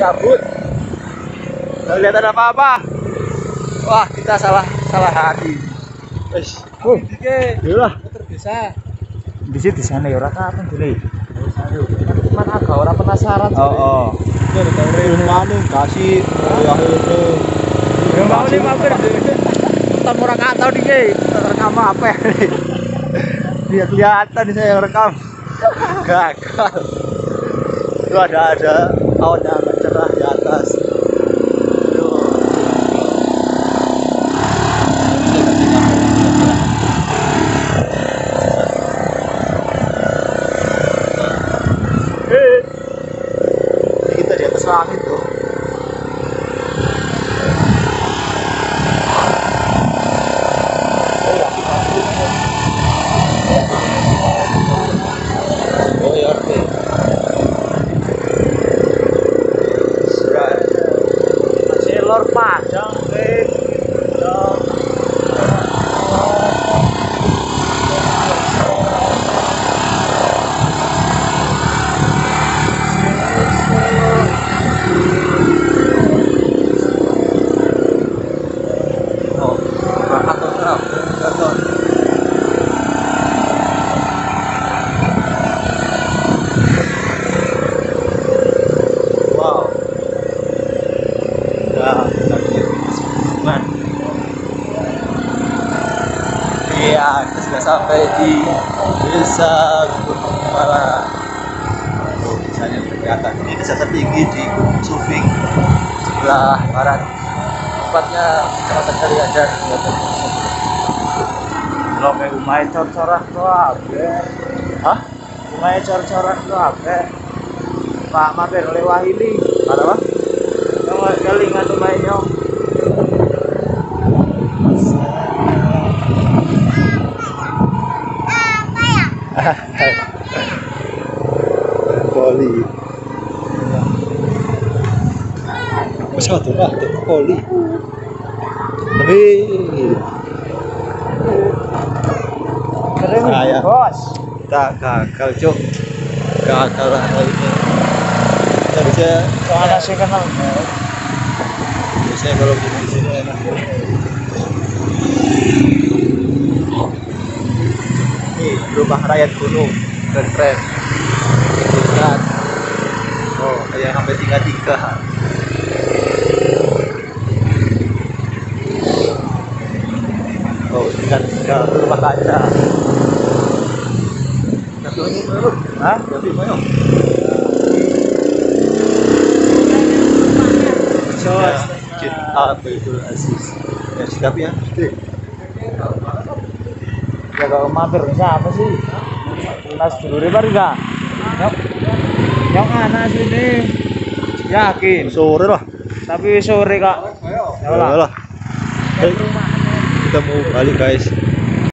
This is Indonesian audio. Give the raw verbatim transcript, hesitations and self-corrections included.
cabut. Nggak kelihatan apa-apa. Wah, kita salah salah hati. Wes, oh, iyalah. Terbiasa. Di situ di sana ya ora kapan dulu. Cuman agak orang penasaran. Oh, oh. Dari dari mana kasih ya ini. Ya mau nih mampir. Kita mau rekam tahu nih, rekam apa? Dia kelihatan saya rekam. Gagal. Itu ada ada awan yang cerah di atas. Kita di atas langit tuh. Oh ya oke. Lor Padang, eh. Oh, berangkat tuh, berangkat. Wow. Nah, iya, kita sudah sampai di desa Gunung Malang. Oh, desanya kelihatan. Ini desa tertinggi di Gunung Sufing sebelah barat. Tempatnya Kecamatan Kaliadan. Kalau kayak rumah cor-coran tuh apa? Hah? Rumah cor-coran tuh apa? Pak mampir lewat ini. Ada apa? Yang kelingan rumahnya. Poli. Pesawat tuh, ah, tuh poli. Tapi saya bos. Tak gagal cuk. Gagal lah ini. Kita bisa Soalnya sih kenal. biasanya kalau di sini enak. Nih, rumah rakyat gunung, keren-keren. Lihat. Oh, kayak sampai tiga-tiga. Oh, tinggal tinggal rumah kaca. Satunya baru. Hah? Jadi mana? Masjid Abdul Aziz. Ya, siap ya. Ya kalau mampir siapa sih? Nas dulu baru enggak? Nyok. Nyok anak sini. Yakin. Sore lah. Tapi sore Kak. Ya lah. Kita mau balik guys.